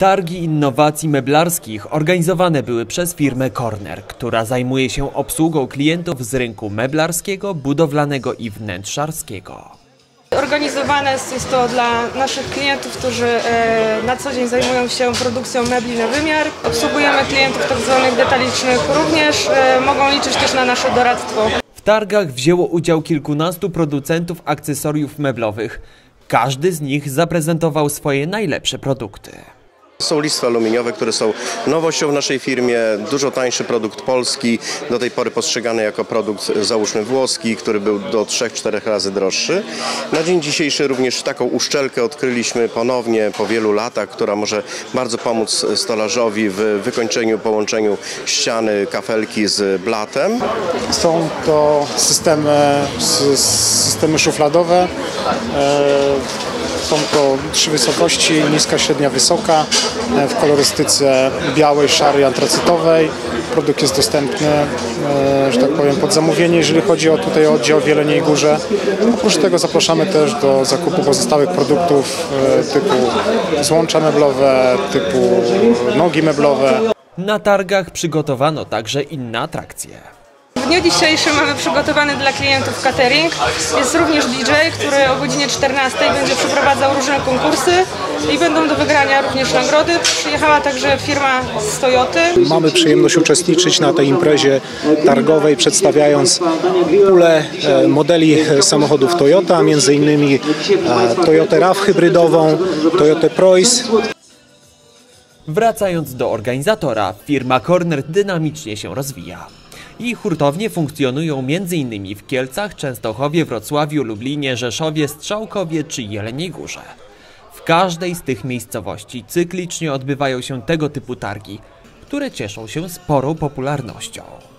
Targi innowacji meblarskich organizowane były przez firmę Corner, która zajmuje się obsługą klientów z rynku meblarskiego, budowlanego i wnętrzarskiego. Organizowane jest to dla naszych klientów, którzy na co dzień zajmują się produkcją mebli na wymiar. Obsługujemy klientów tzw. detalicznych, również mogą liczyć też na nasze doradztwo. W targach wzięło udział kilkunastu producentów akcesoriów meblowych. Każdy z nich zaprezentował swoje najlepsze produkty. Są listwy aluminiowe, które są nowością w naszej firmie, dużo tańszy produkt polski, do tej pory postrzegany jako produkt załóżmy włoski, który był do 3-4 razy droższy. Na dzień dzisiejszy również taką uszczelkę odkryliśmy ponownie po wielu latach, która może bardzo pomóc stolarzowi w wykończeniu, połączeniu ściany, kafelki z blatem. Są to systemy szufladowe. Są to 3 wysokości, niska, średnia, wysoka, w kolorystyce białej, szarej, antracytowej. Produkt jest dostępny, że tak powiem, pod zamówienie, jeżeli chodzi o oddział w Jeleniej Górze. Oprócz tego zapraszamy też do zakupu pozostałych produktów typu złącza meblowe, typu nogi meblowe. Na targach przygotowano także inne atrakcje. W dniu dzisiejszym mamy przygotowany dla klientów catering. Jest również DJ, który o godzinie 14 będzie przeprowadzał różne konkursy i będą do wygrania również nagrody. Przyjechała także firma z Toyoty. Mamy przyjemność uczestniczyć na tej imprezie targowej, przedstawiając pulę modeli samochodów Toyota, między innymi Toyotę RAV hybrydową, Toyotę Prois. Wracając do organizatora, firma Corner dynamicznie się rozwija. Ich hurtownie funkcjonują m.in. w Kielcach, Częstochowie, Wrocławiu, Lublinie, Rzeszowie, Strzałkowie czy Jeleniej Górze. W każdej z tych miejscowości cyklicznie odbywają się tego typu targi, które cieszą się sporą popularnością.